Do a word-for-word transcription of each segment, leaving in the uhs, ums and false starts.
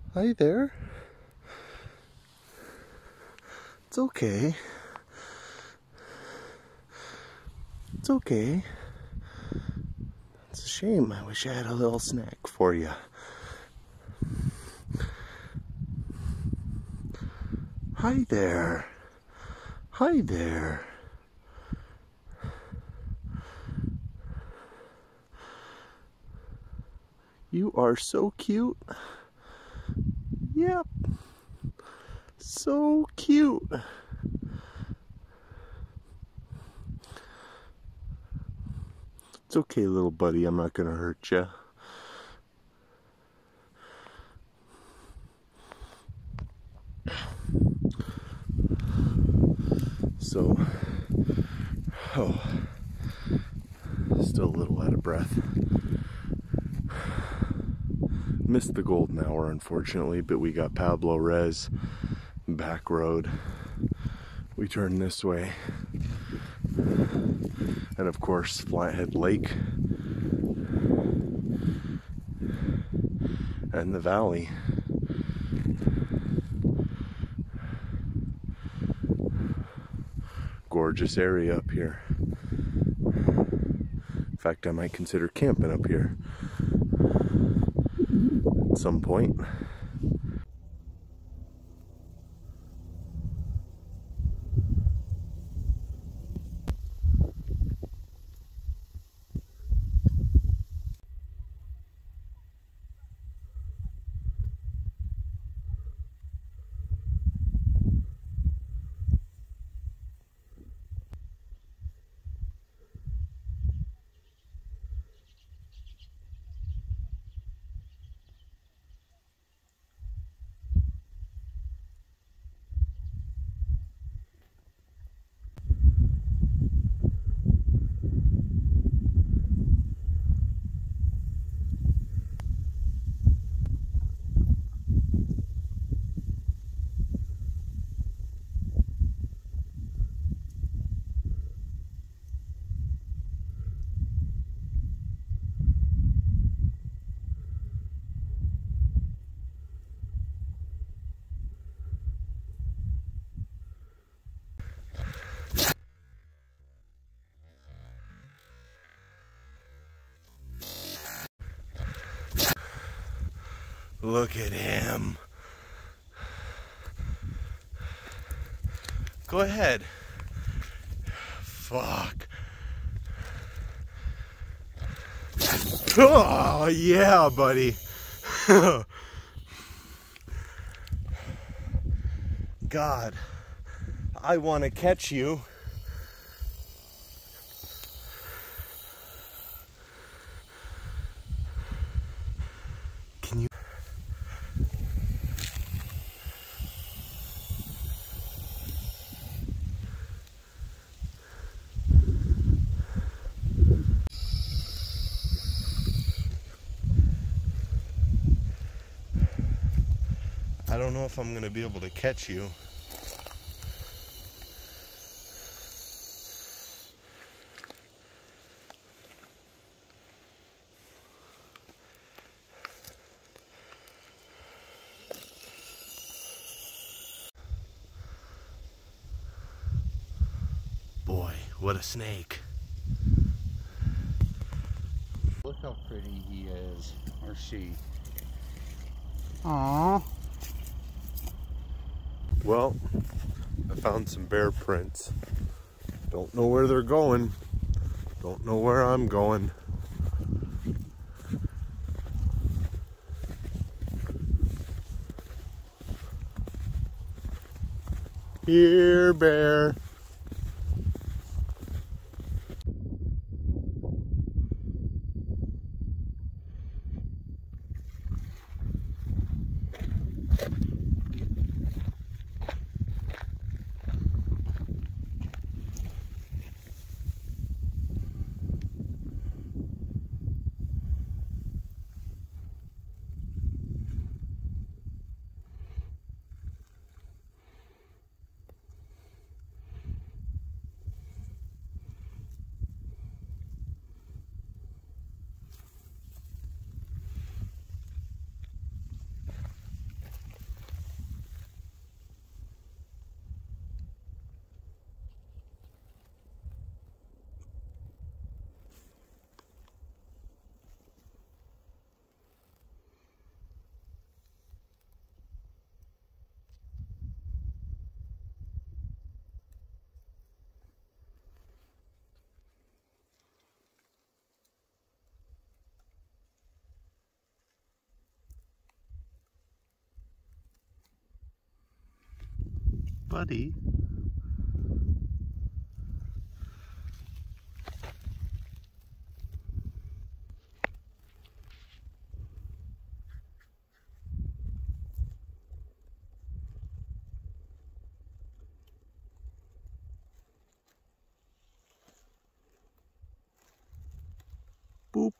Hi there. It's okay. It's okay. It's a shame. I wish I had a little snack for you. Hi there. Hi there. You are so cute. Yep. So cute. It's okay, little buddy. I'm not gonna hurt you. So, oh, still a little out of breath. Missed the golden hour, unfortunately, but we got Pablo Rez back road. We turned this way. And of course, Flathead Lake and the valley. Gorgeous area up here. In fact, I might consider camping up here at some point. Look at him. Go ahead. Fuck. Oh, yeah, buddy. God, I want to catch you. Can you? I don't know if I'm going to be able to catch you. Boy, what a snake. Look how pretty he is, or she. Aww. Well, I found some bear prints. Don't know where they're going. Don't know where I'm going. Here, bear. buddy. Boop.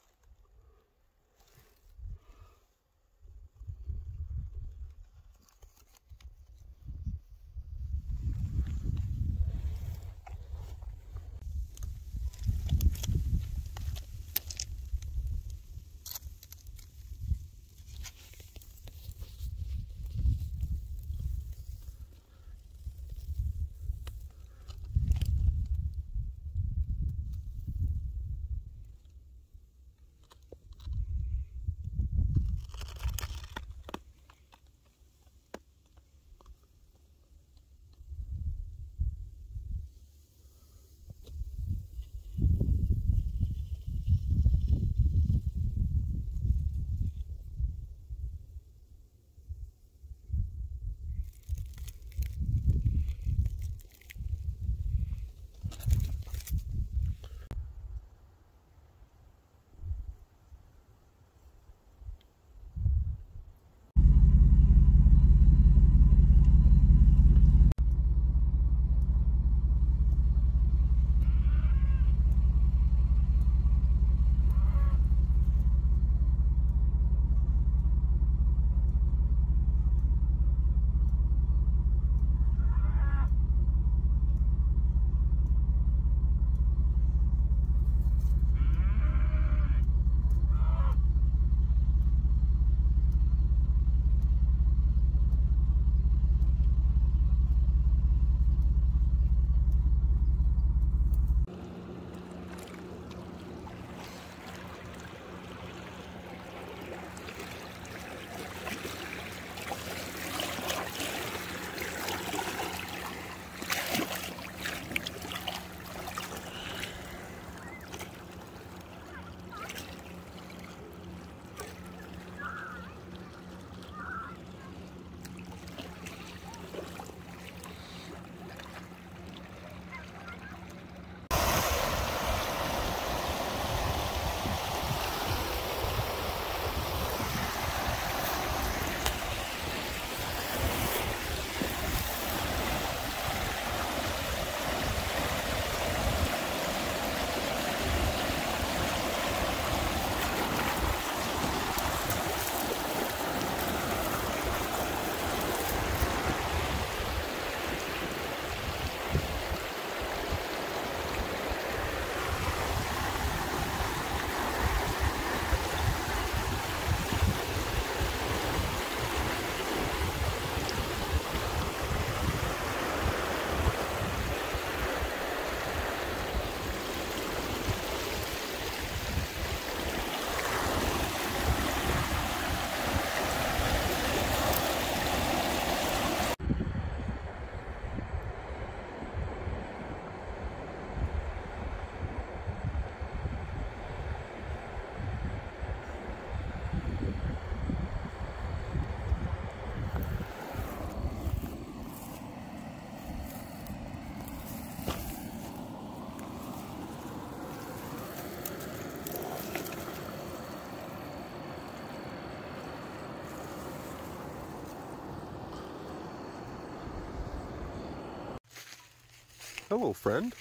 Hello, friend.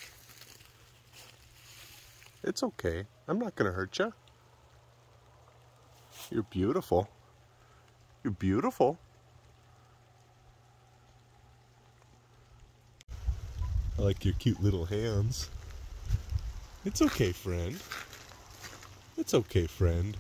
It's okay. I'm not gonna hurt you. You're beautiful. You're beautiful. I like your cute little hands. It's okay, friend. It's okay, friend.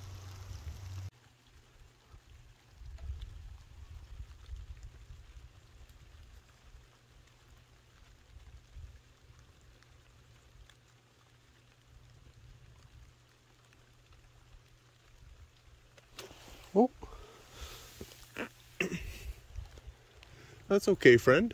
Oh. That's okay, friend.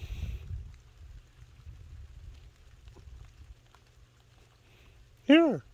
Here.